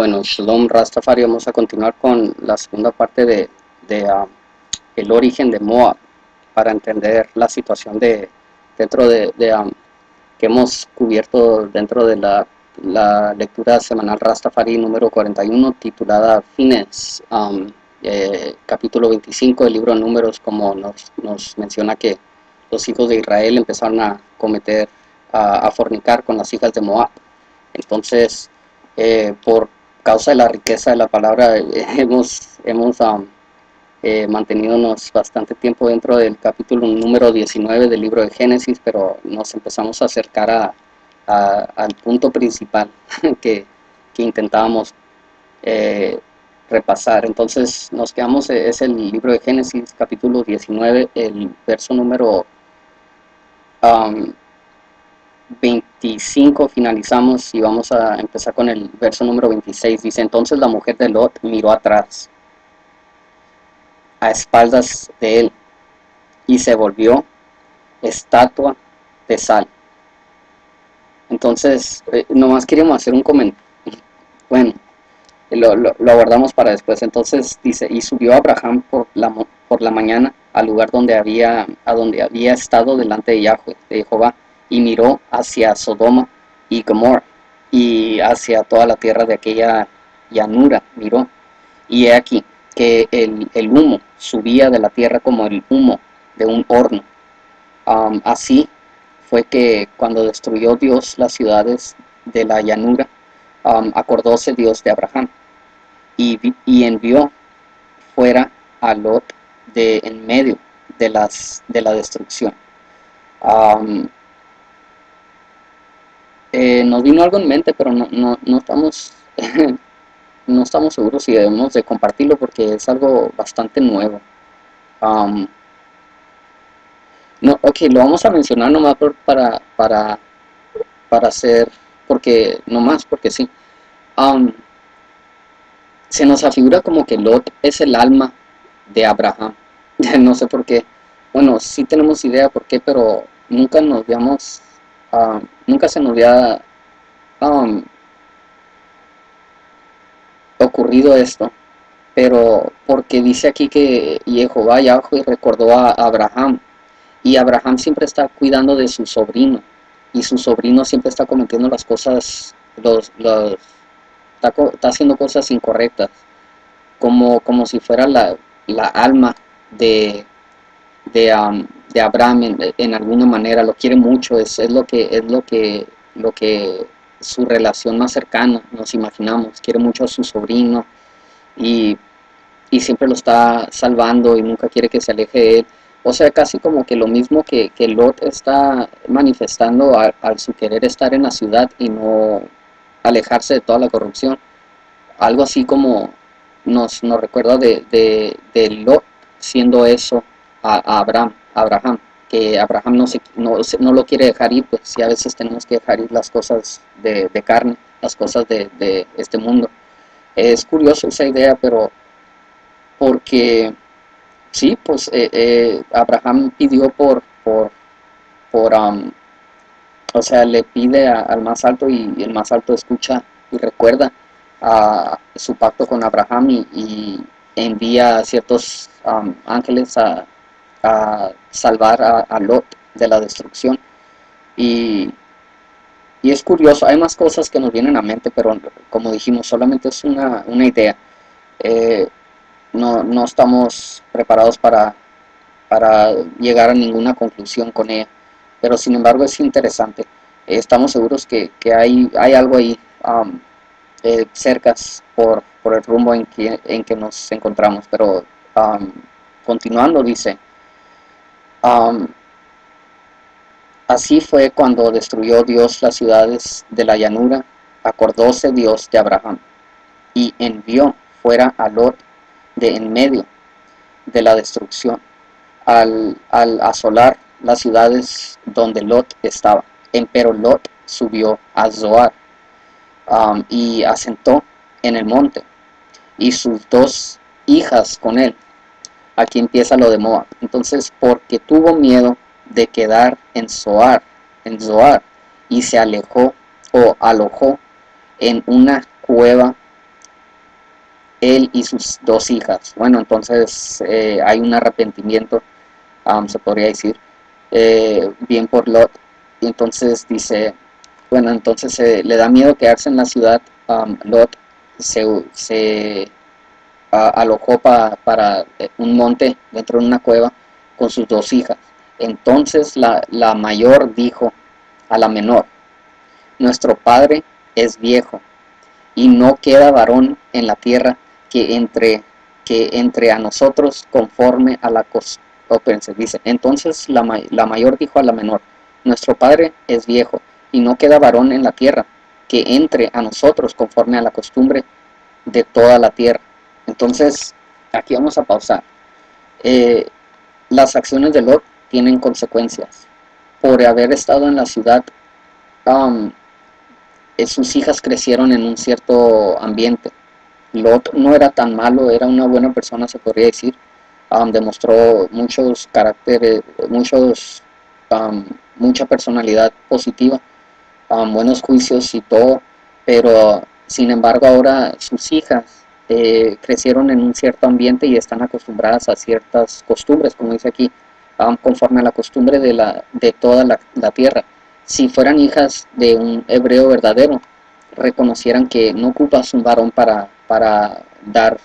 Bueno, Shalom Rastafari, vamos a continuar con la segunda parte de el origen de Moab, para entender la situación dentro que hemos cubierto dentro de la lectura semanal Rastafari número 41, titulada Fines, capítulo 25 del libro de Números, como nos menciona que los hijos de Israel empezaron a a fornicar con las hijas de Moab. Entonces, por causa de la riqueza de la palabra, hemos mantenidonos bastante tiempo dentro del capítulo número 19 del libro de Génesis, pero nos empezamos a acercar al punto principal que, que intentábamos repasar. Entonces nos quedamos, es el libro de Génesis, capítulo 19, el verso número 25 finalizamos y vamos a empezar con el verso número 26. Dice: entonces la mujer de Lot miró atrás, a espaldas de él, y se volvió estatua de sal. Entonces, nomás queríamos hacer un comentario. Bueno, lo abordamos para después. Entonces dice: y subió Abraham por la mañana al lugar a donde había estado delante de Yahweh, de Jehová, y miró hacia Sodoma y Gomorra, y hacia toda la tierra de aquella llanura miró, y he aquí que el humo subía de la tierra como el humo de un horno. Así fue que cuando destruyó Dios las ciudades de la llanura, acordóse Dios de Abraham, y envió fuera a Lot de en medio de la destrucción. Nos vino algo en mente, pero no estamos no estamos seguros si debemos de compartirlo, porque es algo bastante nuevo. Um, no, ok, lo vamos a mencionar nomás para hacer, porque sí. Um, Se nos afigura como que Lot es el alma de Abraham. No sé por qué. Bueno, sí tenemos idea por qué, pero nunca se nos había um, ocurrido esto. Pero porque dice aquí que Jehová Yahweh recordó a Abraham, y Abraham siempre está cuidando de su sobrino, y su sobrino siempre está cometiendo las cosas, está haciendo cosas incorrectas, como si fuera la alma de, de Abraham en alguna manera. Lo quiere mucho, es lo que su relación más cercana, nos imaginamos. Quiere mucho a su sobrino, y siempre lo está salvando y nunca quiere que se aleje de él. O sea, casi como que lo mismo que Lot está manifestando al su querer estar en la ciudad y no alejarse de toda la corrupción. Algo así como nos recuerda de Lot siendo eso a Abraham, que Abraham no lo quiere dejar ir. Pues sí, a veces tenemos que dejar ir las cosas de carne, las cosas de este mundo. Es curioso esa idea, pero porque sí, pues Abraham pidió por o sea, le pide al más alto, y el más alto escucha y recuerda a su pacto con Abraham, y envía a ciertos ángeles a salvar a Lot de la destrucción. Y, y es curioso, hay más cosas que nos vienen a mente, pero como dijimos, solamente es una idea. Eh, no estamos preparados para llegar a ninguna conclusión con ella, pero sin embargo es interesante. Estamos seguros que hay algo ahí, cercas por el rumbo en que nos encontramos. Pero continuando, dice: um, así fue cuando destruyó Dios las ciudades de la llanura, acordóse Dios de Abraham, y envió fuera a Lot de en medio de la destrucción, al asolar las ciudades donde Lot estaba. Empero Lot subió a Zoar, y asentó en el monte, y sus dos hijas con él. Aquí empieza lo de Moab. Entonces, porque tuvo miedo de quedar en Zoar, y se alejó o alojó en una cueva él y sus dos hijas. Bueno, entonces hay un arrepentimiento, se podría decir, bien por Lot. Y entonces dice, bueno, entonces le da miedo quedarse en la ciudad. Lot se alojó para un monte dentro de una cueva con sus dos hijas. Entonces la mayor dijo a la menor, nuestro padre es viejo y no queda varón en la tierra que entre a nosotros conforme a la costumbre. Dice, entonces la mayor dijo a la menor, nuestro padre es viejo y no queda varón en la tierra que entre a nosotros conforme a la costumbre de toda la tierra. Entonces, aquí vamos a pausar. Eh, las acciones de Lot tienen consecuencias. Por haber estado en la ciudad, um, sus hijas crecieron en un cierto ambiente. Lot no era tan malo, era una buena persona, se podría decir. Demostró muchos caracteres, mucha personalidad positiva, buenos juicios y todo, pero sin embargo ahora sus hijas crecieron en un cierto ambiente y están acostumbradas a ciertas costumbres, como dice aquí, conforme a la costumbre de toda la tierra. Si fueran hijas de un hebreo verdadero, reconocieran que no ocupas un varón dar,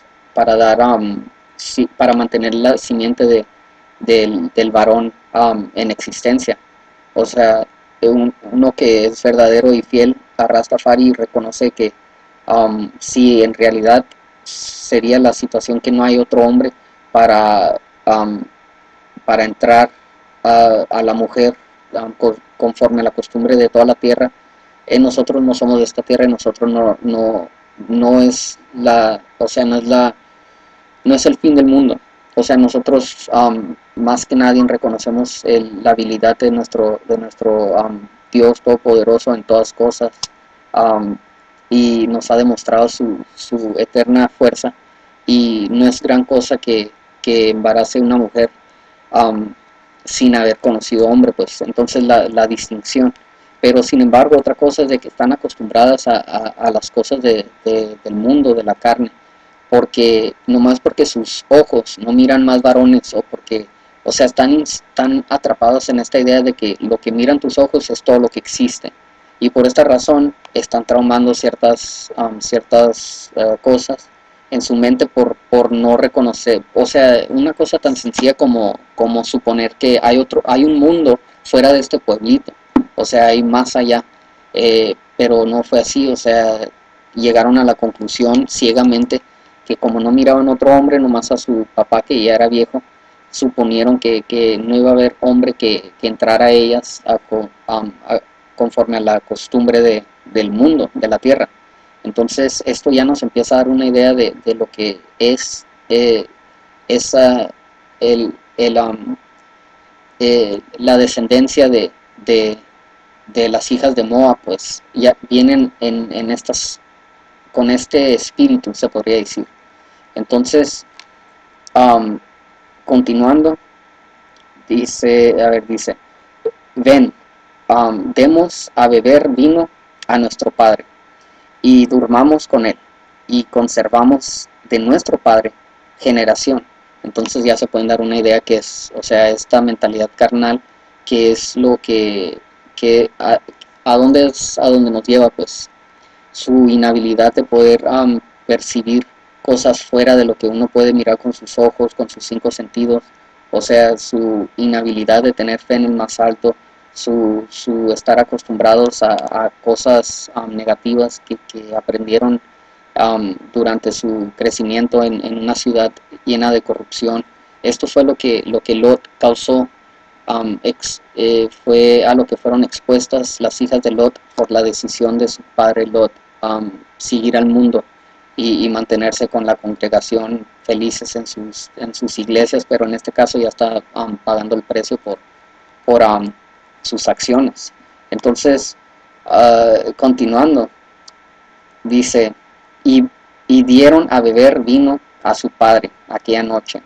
para mantener la simiente del varón en existencia. O sea, uno que es verdadero y fiel a Rastafari reconoce que si en realidad sería la situación que no hay otro hombre para, um, para entrar a la mujer conforme a la costumbre de toda la tierra, nosotros no somos de esta tierra y nosotros no es o sea, no es el fin del mundo. O sea, nosotros más que nadie reconocemos la habilidad de nuestro Dios Todopoderoso en todas cosas, um, y nos ha demostrado su eterna fuerza, y no es gran cosa que embarace una mujer um, sin haber conocido hombre, pues entonces la distinción. Pero sin embargo, otra cosa es de que están acostumbradas a las cosas del mundo, de la carne, porque nomás porque sus ojos no miran más varones, o sea, están atrapados en esta idea de que lo que miran tus ojos es todo lo que existe, y por esta razón están traumando ciertas cosas en su mente por no reconocer, o sea, una cosa tan sencilla como suponer que hay un mundo fuera de este pueblito, o sea, hay más allá, pero no fue así, o sea, llegaron a la conclusión ciegamente que como no miraban otro hombre, nomás a su papá que ya era viejo, suponieron que no iba a haber hombre que entrara a ellas conforme a la costumbre del mundo, de la tierra. Entonces esto ya nos empieza a dar una idea de lo que es esa, la descendencia de las hijas de Moab, pues ya vienen en con este espíritu, se podría decir. Entonces, continuando, dice, ven, demos a beber vino a nuestro padre, y durmamos con él, y conservamos de nuestro padre generación. Entonces ya se pueden dar una idea que es, o sea, esta mentalidad carnal, que es lo que a dónde nos lleva, pues su inhabilidad de poder percibir cosas fuera de lo que uno puede mirar con sus ojos, con sus cinco sentidos, o sea, su inhabilidad de tener fe en el más alto, su estar acostumbrados a cosas negativas que aprendieron durante su crecimiento en una ciudad llena de corrupción. Esto fue lo que Lot causó. Fue a lo que fueron expuestas las hijas de Lot por la decisión de su padre Lot, seguir al mundo y mantenerse con la congregación felices en sus iglesias, pero en este caso ya está pagando el precio por sus acciones. Entonces, continuando, dice, y dieron a beber vino a su padre aquella noche,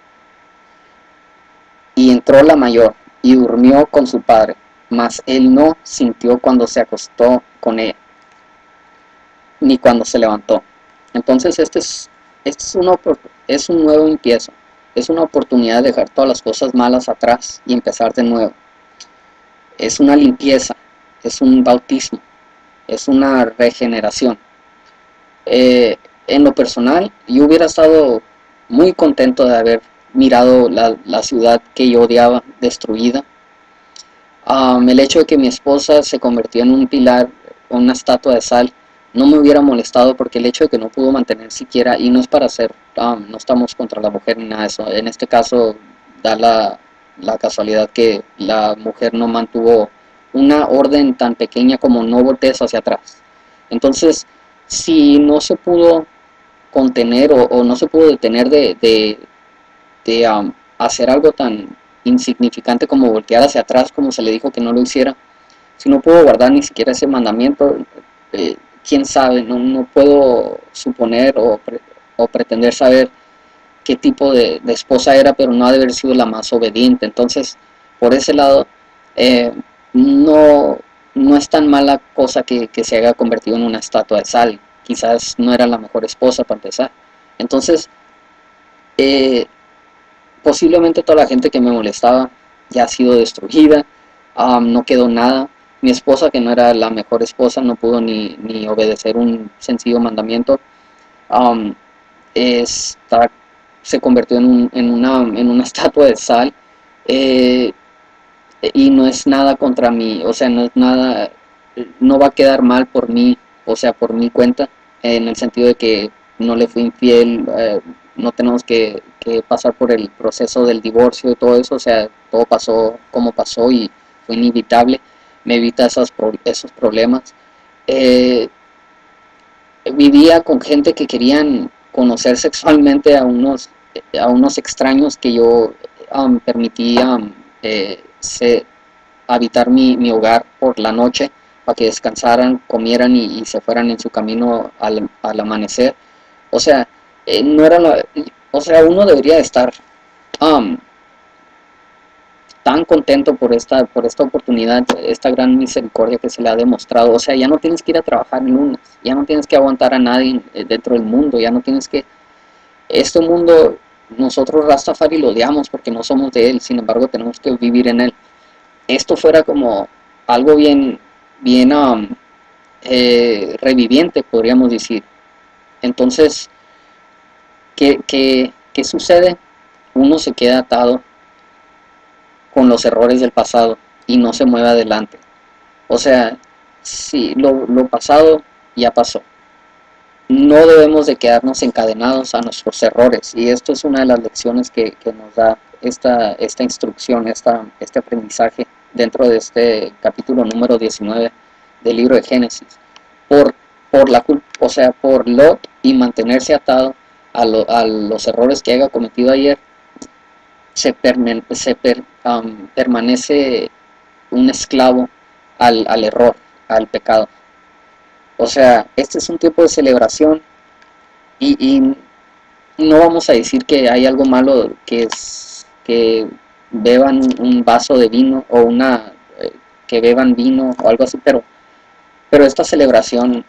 y entró la mayor y durmió con su padre, mas él no sintió cuando se acostó con ella, ni cuando se levantó. Entonces este es es un nuevo empiezo, es una oportunidad de dejar todas las cosas malas atrás y empezar de nuevo. Es una limpieza, es un bautismo, es una regeneración. En lo personal, yo hubiera estado muy contento de haber mirado la ciudad que yo odiaba destruida. El hecho de que mi esposa se convirtió en un pilar, una estatua de sal, no me hubiera molestado, porque el hecho de que no pudo mantener siquiera, y no es para hacer, no estamos contra la mujer ni nada de eso, en este caso da la casualidad que la mujer no mantuvo una orden tan pequeña como no voltees hacia atrás. Entonces, si no se pudo contener o no se pudo detener de hacer algo tan insignificante como voltear hacia atrás, como se le dijo que no lo hiciera, si no puedo guardar ni siquiera ese mandamiento, quién sabe, no puedo suponer o pretender saber qué tipo de esposa era, pero no ha de haber sido la más obediente. Entonces, por ese lado, eh, no, no es tan mala cosa que se haya convertido en una estatua de sal. Quizás no era la mejor esposa para empezar. Entonces, eh, posiblemente toda la gente que me molestaba ya ha sido destruida, no quedó nada. Mi esposa, que no era la mejor esposa, no pudo ni obedecer un sencillo mandamiento. Um, está, Se convirtió en una estatua de sal, eh, y no es nada contra mí, o sea, no es nada, no va a quedar mal por mí, o sea, por mi cuenta, en el sentido de que no le fui infiel, no tenemos que pasar por el proceso del divorcio y todo eso, o sea, todo pasó como pasó y fue inevitable, me evita esos problemas. Eh, Vivía con gente que querían conocer sexualmente a unos extraños que yo permití habitar mi hogar por la noche para que descansaran, comieran y se fueran en su camino al amanecer. O sea, no era o sea, uno debería estar um, tan contento por esta oportunidad, esta gran misericordia que se le ha demostrado. O sea, ya no tienes que ir a trabajar en lunes, ya no tienes que aguantar a nadie dentro del mundo, ya no tienes que... Este mundo, nosotros Rastafari lo odiamos porque no somos de él, sin embargo tenemos que vivir en él. Esto fuera como algo bien reviviente, podríamos decir. Entonces, ¿qué sucede? Uno se queda atado con los errores del pasado y no se mueve adelante. O sea, si lo pasado ya pasó. No debemos de quedarnos encadenados a nuestros errores, y esto es una de las lecciones que nos da esta instrucción, este aprendizaje dentro de este capítulo número 19 del libro de Génesis. Por, por la culpa, o sea, por Lot y mantenerse atado a los errores que haya cometido ayer, permanece un esclavo al error, al pecado. O sea, este es un tiempo de celebración, y no vamos a decir que hay algo malo que beban un vaso de vino o que beban vino o algo así, pero esta celebración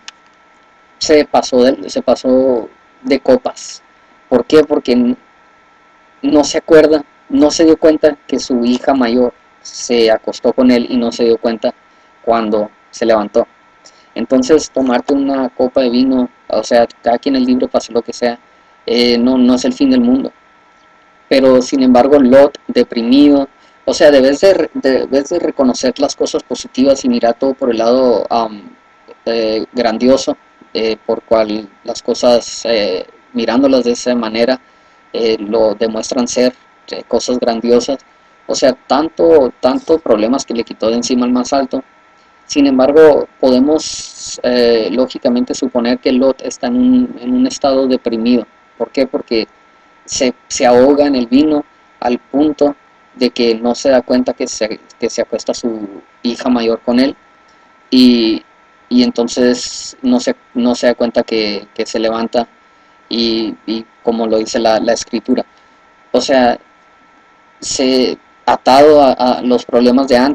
se pasó de copas. ¿Por qué? Porque no se acuerda, no se dio cuenta que su hija mayor se acostó con él y no se dio cuenta cuando se levantó. Entonces, tomarte una copa de vino, o sea, cada quien el libro pase lo que sea, no es el fin del mundo. Pero sin embargo, Lot, deprimido, o sea, debes de reconocer las cosas positivas y mirar todo por el lado grandioso, por cual las cosas, mirándolas de esa manera, lo demuestran ser cosas grandiosas. O sea, tanto problemas que le quitó de encima al más alto. Sin embargo, podemos lógicamente suponer que Lot está en un estado deprimido. ¿Por qué? Porque se ahoga en el vino al punto de que no se da cuenta que se acuesta su hija mayor con él, y, y entonces no se da cuenta que se levanta y como lo dice la escritura. O sea, se atado a los problemas de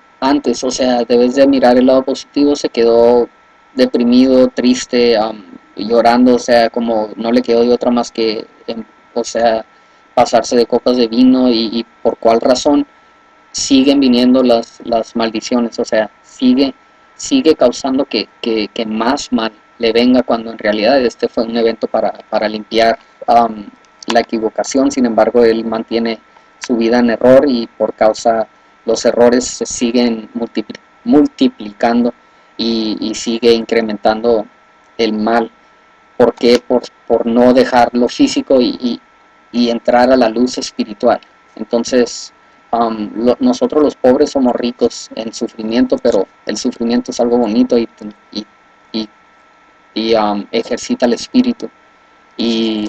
antes, o sea, debes de mirar el lado positivo, se quedó deprimido, triste, llorando, o sea, como no le quedó de otra más que, o sea, pasarse de copas de vino y por cuál razón siguen viniendo las maldiciones, o sea, sigue causando que más mal le venga cuando en realidad este fue un evento para limpiar la equivocación. Sin embargo, él mantiene su vida en error y por causa los errores se siguen multiplicando y sigue incrementando el mal. ¿Por qué? Por no dejar lo físico y entrar a la luz espiritual. Entonces, nosotros los pobres somos ricos en sufrimiento, pero el sufrimiento es algo bonito y, y, ejercita el espíritu. Y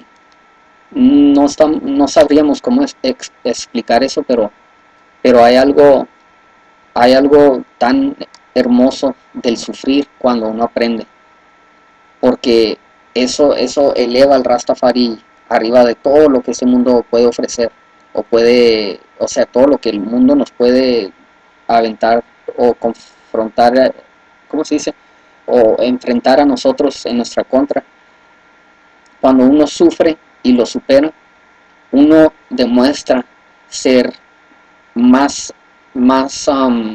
no sabríamos cómo explicar eso, pero hay algo tan hermoso del sufrir cuando uno aprende, porque eso eleva al Rastafari arriba de todo lo que este mundo puede ofrecer, o sea, todo lo que el mundo nos puede aventar o confrontar, ¿cómo se dice? O enfrentar a nosotros en nuestra contra. Cuando uno sufre y lo supera, uno demuestra ser más, más,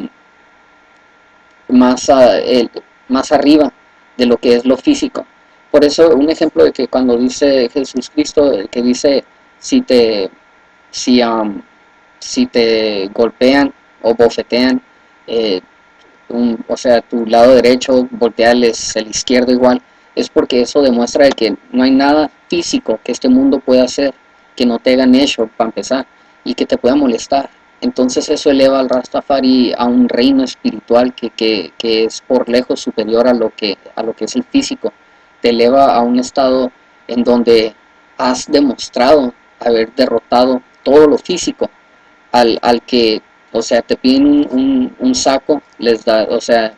más, más arriba de lo que es lo físico. Por eso un ejemplo de que cuando dice Jesús Cristo, que dice, si te, si, si te golpean o bofetean, eh, o sea, tu lado derecho, voltearles el izquierdo igual, es porque eso demuestra de que no hay nada físico que este mundo pueda hacer que no te hayan hecho para empezar y que te pueda molestar. Entonces eso eleva al Rastafari a un reino espiritual que es por lejos superior a lo que es el físico. Te eleva a un estado en donde has demostrado haber derrotado todo lo físico al que, o sea, te piden un saco, les da, o sea,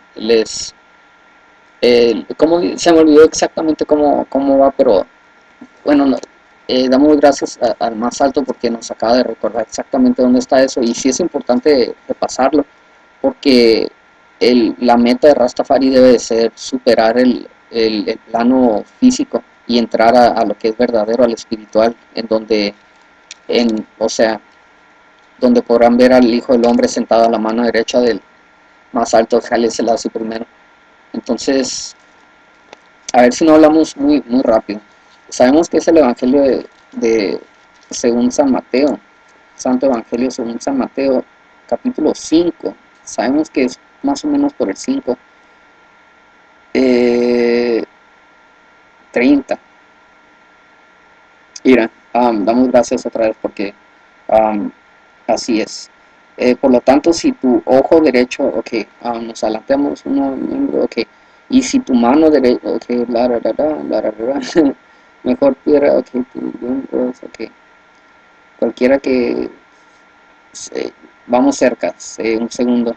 ¿cómo? Se me olvidó exactamente cómo va, pero bueno, no, damos gracias al más alto porque nos acaba de recordar exactamente dónde está eso y sí es importante repasarlo porque la meta de Rastafari debe de ser superar el plano físico y entrar a lo que es verdadero, al espiritual, en donde, o sea, donde podrán ver al Hijo del Hombre sentado a la mano derecha del más alto, Haile Selassie primero. Entonces, a ver si no hablamos muy rápido. Sabemos que es el Evangelio de según San Mateo, Santo Evangelio según San Mateo, capítulo 5. Sabemos que es más o menos por el 5, 30. Mira, damos gracias otra vez porque um, así es. Por lo tanto, si tu ojo derecho, ok, nos adelantamos uno miembro, ok, y si tu mano derecha, ok, mejor piedra, ok, ok, cualquiera que, vamos cerca, un segundo,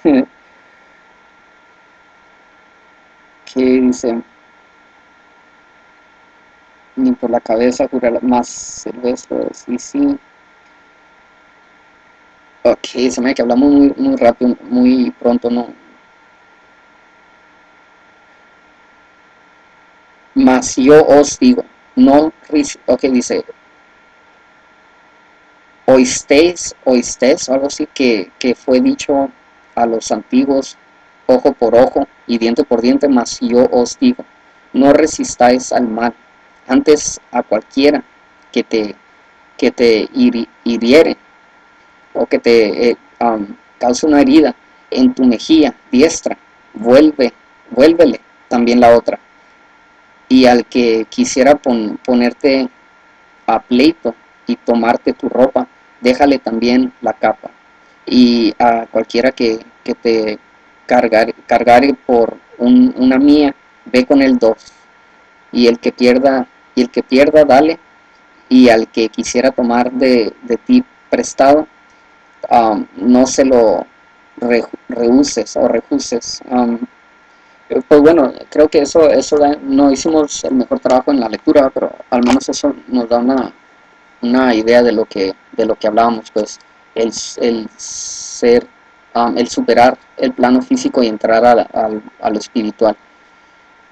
que dice, ni por la cabeza cura más silvestre, sí, sí, ok, se me da que hablamos muy rápido, muy pronto, no. Mas yo os digo, no, ok, dice, oísteis, algo así que fue dicho a los antiguos, ojo por ojo y diente por diente, mas yo os digo, no resistáis al mal, antes a cualquiera que te hiriere o que te cause una herida en tu mejilla diestra, vuélvele también la otra. Y al que quisiera ponerte a pleito y tomarte tu ropa, déjale también la capa. Y a cualquiera que te cargare por una mía, ve con el dos. Y el que pierda, dale. Y al que quisiera tomar de ti prestado, no se lo rehuses o rehuses. Pues bueno, creo que eso no hicimos el mejor trabajo en la lectura, pero al menos eso nos da una idea de lo que hablábamos, pues el ser, el superar el plano físico y entrar a lo espiritual.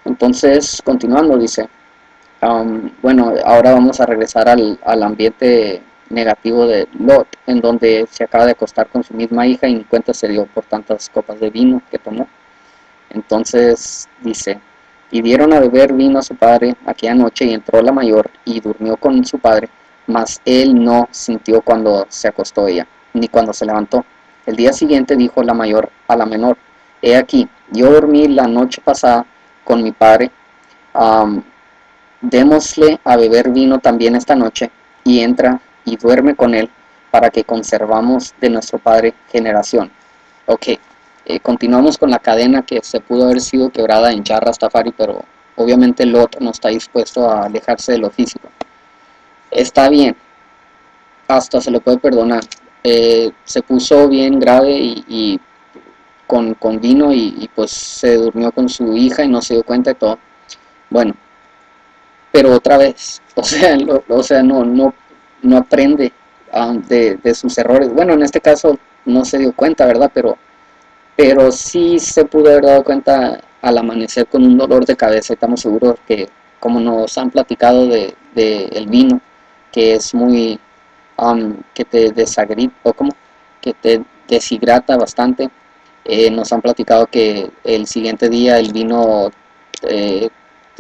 Entonces, continuando, dice, bueno, ahora vamos a regresar al ambiente negativo de Lot, en donde se acaba de acostar con su misma hija y ni cuenta se dio por tantas copas de vino que tomó. Entonces dice, y dieron a beber vino a su padre aquella noche, y entró la mayor y durmió con su padre, mas él no sintió cuando se acostó ella, ni cuando se levantó. El día siguiente dijo la mayor a la menor, he aquí, yo dormí la noche pasada con mi padre, um, démosle a beber vino también esta noche, y entra y duerme con él, para que conservamos de nuestro padre generación. Ok, continuamos con la cadena que se pudo haber sido quebrada en Char Rastafari, pero obviamente Lot no está dispuesto a alejarse de lo físico. Está bien, hasta se le puede perdonar. Se puso bien grave y con vino y pues se durmió con su hija y no se dio cuenta de todo. Bueno, pero otra vez, o sea no aprende de sus errores. Bueno, en este caso no se dio cuenta, ¿verdad? Pero sí se pudo haber dado cuenta al amanecer con un dolor de cabeza. Estamos seguros que, como nos han platicado de el vino, que es muy, que te desagrita, o como, que te deshidrata bastante, nos han platicado que el siguiente día el vino eh,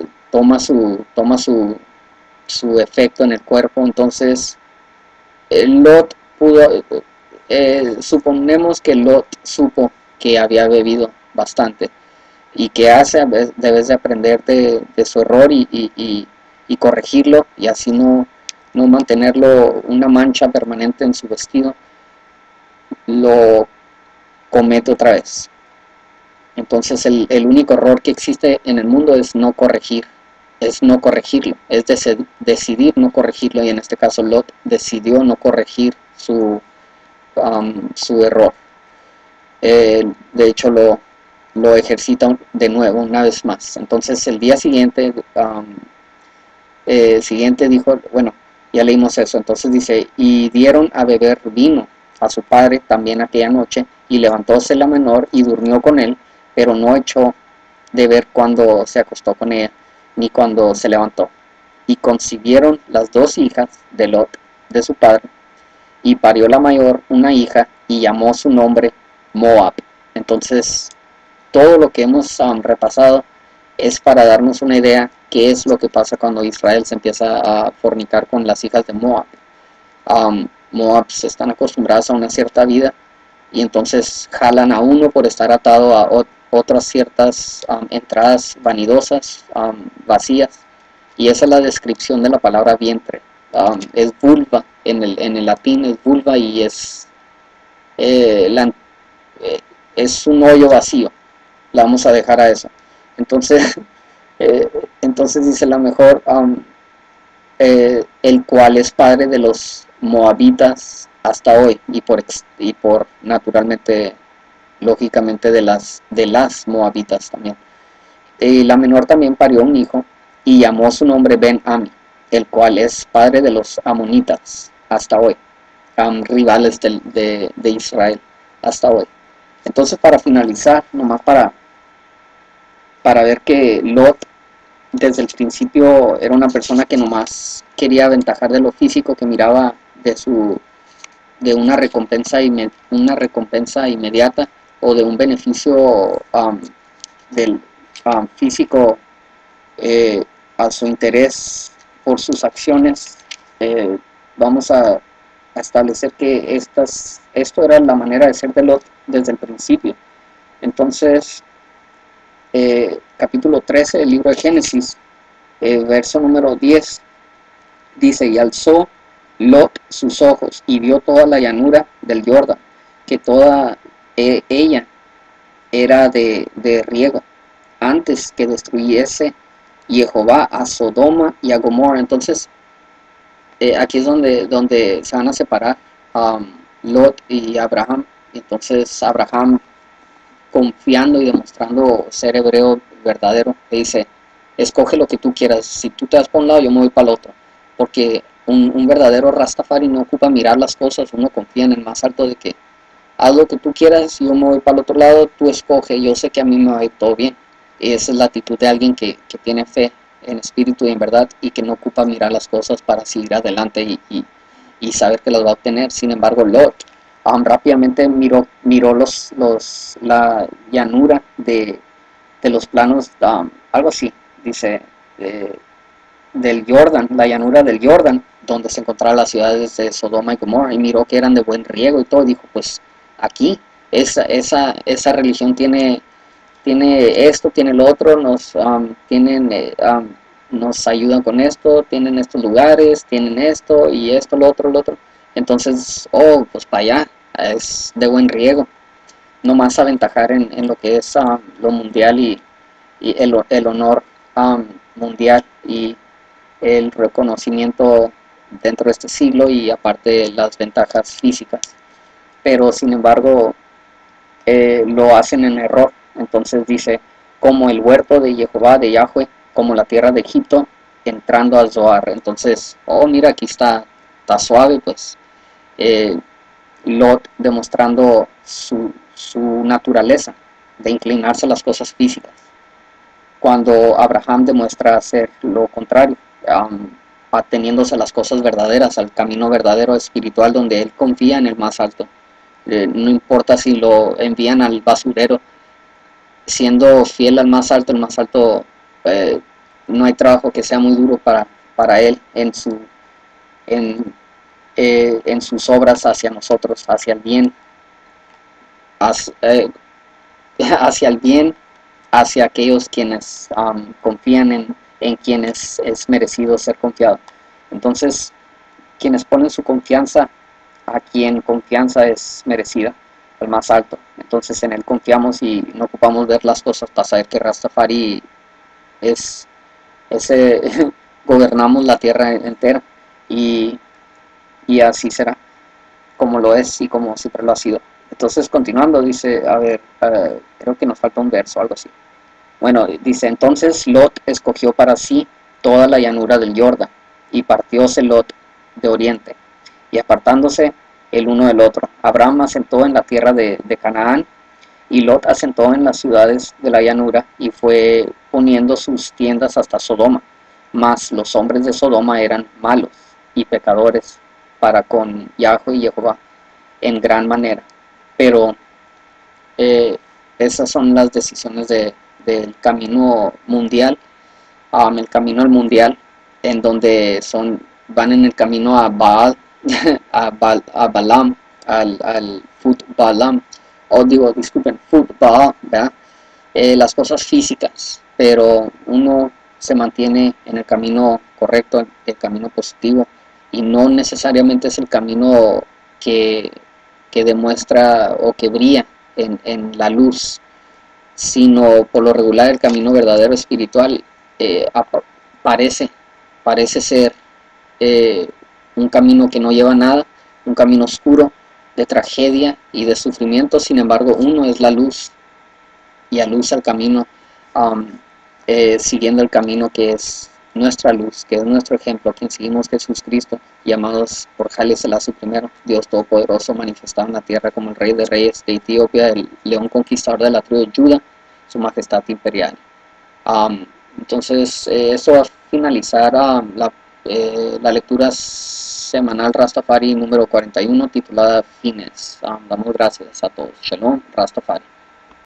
toma su efecto en el cuerpo. Entonces Lot pudo, suponemos que Lot supo que había bebido bastante, y que hace, debes de aprender de su error y corregirlo, y así no mantenerlo una mancha permanente en su vestido, lo comete otra vez. Entonces el único error que existe en el mundo es no corregir, es no corregirlo, es decidir no corregirlo, y en este caso Lot decidió no corregir su error. De hecho lo ejercita de nuevo, una vez más. Entonces el día siguiente dijo, bueno, ya leímos eso. Entonces dice, y dieron a beber vino a su padre también aquella noche, y levantóse la menor y durmió con él, pero no echó de ver cuando se acostó con ella, ni cuando se levantó. Y concibieron las dos hijas de Lot, de su padre, y parió la mayor una hija, y llamó su nombre Moab. Entonces, todo lo que hemos repasado es para darnos una idea qué es lo que pasa cuando Israel se empieza a fornicar con las hijas de Moab. Moab están acostumbradas a una cierta vida, y entonces jalan a uno por estar atado a otras ciertas entradas vanidosas, vacías, y esa es la descripción de la palabra vientre. Es vulva, en el latín es vulva, y eh, la, es un hoyo vacío. La vamos a dejar a eso. Entonces, entonces dice la mejor, el cual es padre de los moabitas hasta hoy, y por naturalmente, lógicamente, de las moabitas también. Y la menor también parió un hijo, y llamó su nombre Ben-Ami, el cual es padre de los amonitas hasta hoy, rivales de Israel hasta hoy. Entonces, para finalizar, nomás para ver que Lot desde el principio era una persona que nomás quería aventajar de lo físico, que miraba de una recompensa inmediata, o de un beneficio del físico, a su interés por sus acciones. Vamos a establecer que esto era la manera de ser de Lot desde el principio. Entonces, capítulo 13 del libro de Génesis, verso número 10, dice, y alzó Lot sus ojos y vio toda la llanura del Jordán, que toda ella era de riego, antes que destruyese Jehová a Sodoma y a Gomorra. Entonces, aquí es donde se van a separar Lot y Abraham. Entonces Abraham, confiando y demostrando ser hebreo verdadero, le dice, escoge lo que tú quieras, si tú te vas para un lado, yo me voy para el otro, porque un verdadero Rastafari no ocupa mirar las cosas, uno confía en el más alto, de que haz lo que tú quieras, yo me voy para el otro lado, tú escoge, yo sé que a mí me va a ir todo bien. Esa es la actitud de alguien que tiene fe en espíritu y en verdad y que no ocupa mirar las cosas para seguir adelante y saber que las va a obtener. Sin embargo, Lot rápidamente miró la llanura de los planos, algo así, dice, eh, del Jordán, la llanura del Jordán, donde se encontraban las ciudades de Sodoma y Gomorra, y miró que eran de buen riego y todo, y dijo, pues aquí, esa religión tiene esto, tiene lo otro, nos ayudan con esto, tienen estos lugares, tienen esto y esto, lo otro. Entonces, pues para allá, es de buen riego. No más aventajar en lo que es lo mundial y el honor mundial y el reconocimiento dentro de este siglo y aparte las ventajas físicas. Pero sin embargo, lo hacen en error. Entonces dice, como el huerto de Jehová, de Yahweh, como la tierra de Egipto, entrando a Zoar. Entonces, mira, aquí está suave, pues. Eh, Lot demostrando su naturaleza de inclinarse a las cosas físicas, cuando Abraham demuestra hacer lo contrario, ateniéndose a las cosas verdaderas, al camino verdadero espiritual donde él confía en el más alto. No importa si lo envían al basurero, siendo fiel al más alto, el más alto, no hay trabajo que sea muy duro para él en, en sus obras hacia nosotros, hacia el bien, hacia, hacia el bien, hacia aquellos quienes confían en quienes es merecido ser confiado. Entonces, quienes ponen su confianza a quien confianza es merecida, el más alto. Entonces en él confiamos y no ocupamos ver las cosas para saber que Rastafari es ese gobernamos la tierra entera y, y así será, como lo es y como siempre lo ha sido. Entonces continuando dice, a ver, creo que nos falta un verso, algo así. Bueno, dice, entonces Lot escogió para sí toda la llanura del Jordán y partióse Lot de oriente y apartándose el uno del otro. Abraham asentó en la tierra de Canaán y Lot asentó en las ciudades de la llanura y fue poniendo sus tiendas hasta Sodoma. Mas los hombres de Sodoma eran malos y pecadores para con Yahweh y Jehová en gran manera. Pero eh, esas son las decisiones del camino mundial, el camino al mundial, en donde van en el camino a Baal, a Balaam, al Fut Balaam, disculpen, Fut Baal, ¿verdad? Las cosas físicas, pero uno se mantiene en el camino correcto, el camino positivo, y no necesariamente es el camino que, que demuestra o que brilla en la luz, sino por lo regular el camino verdadero espiritual eh, parece, parece ser eh, un camino que no lleva a nada, un camino oscuro de tragedia y de sufrimiento. Sin embargo, uno es la luz y alusa el camino, um, siguiendo el camino que es nuestra luz, que es nuestro ejemplo, a quien seguimos, Jesús Cristo, llamados por Haile Selassie I, Dios Todopoderoso, manifestado en la tierra como el Rey de Reyes de Etiopía, el León Conquistador de la tribu de Judá, su Majestad Imperial. Entonces, eso va a finalizar la lectura semanal Rastafari número 41, titulada Fines. Damos gracias a todos. Shalom, Rastafari.